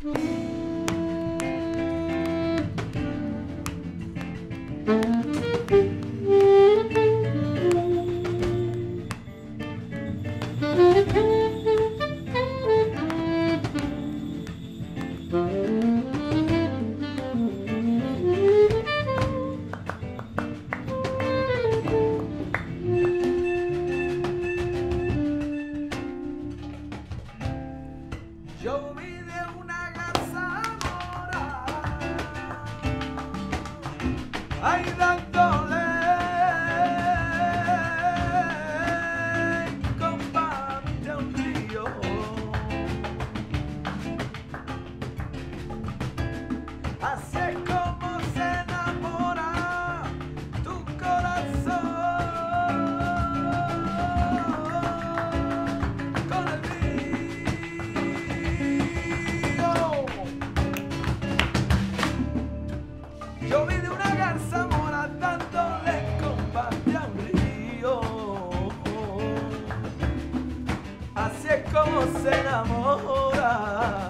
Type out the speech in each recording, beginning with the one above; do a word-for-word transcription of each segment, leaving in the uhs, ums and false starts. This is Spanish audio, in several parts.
Yo vi de una garza mora, ahí dándole combate a un río. Así es como se enamora tu corazón con el mío. Yo vi de una garza mora dándole combate a un río. Así es como se enamora,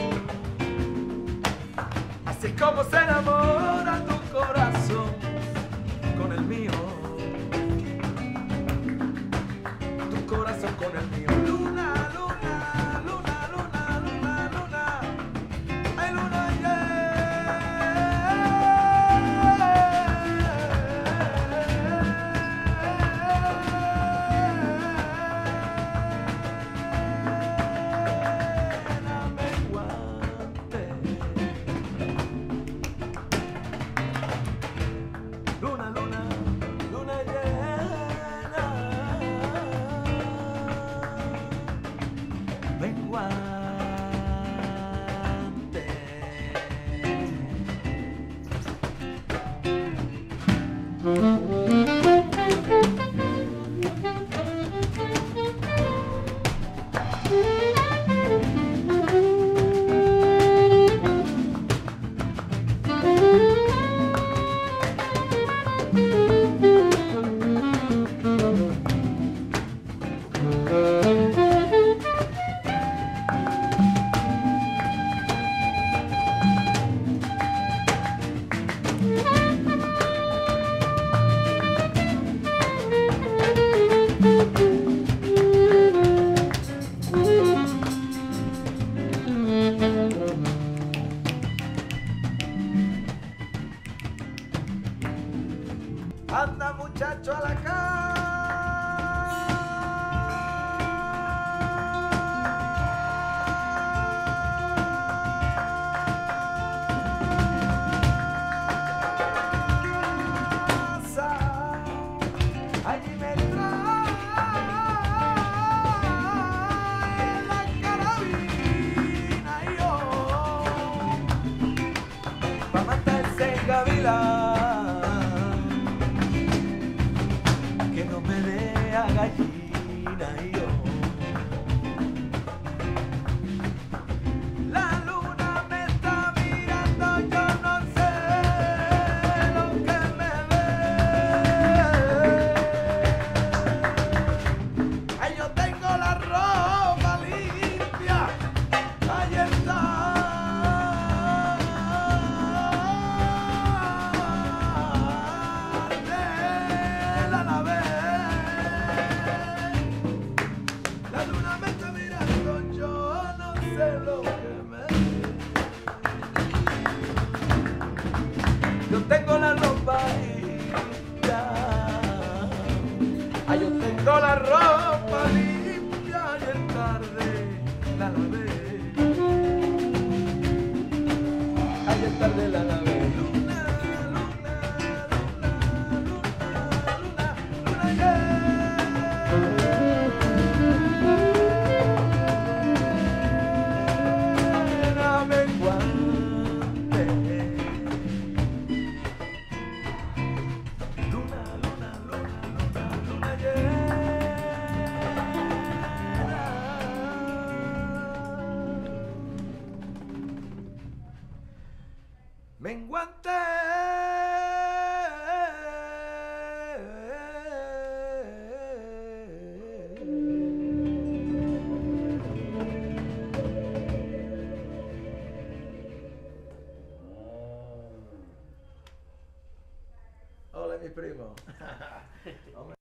así es como se enamora tu corazón con el mío, tu corazón con el mío. Luna, luna, luna, luna, luna, luna, ay luna, luna, luna, luna llena, menguante. Anda muchacho a la casa, allí me trae la carabina y yo pa' matarse en gavilán, que no me dé a gallina y yo. La luna me está mirando, yo no sé lo que me ve. Ay, yo tengo la ropa limpia, ahí está. La nave, la luna me está mirando, yo no sé lo que me ve. Yo tengo la ropa limpia, ay, yo tengo la ropa limpia y el tarde la lavé, ay, el tarde la lavé. Luna, luna, luna, luna, luna, luna, llena menguante. Luna, luna, luna, luna, luna llena menguante. mis primos. Hombre.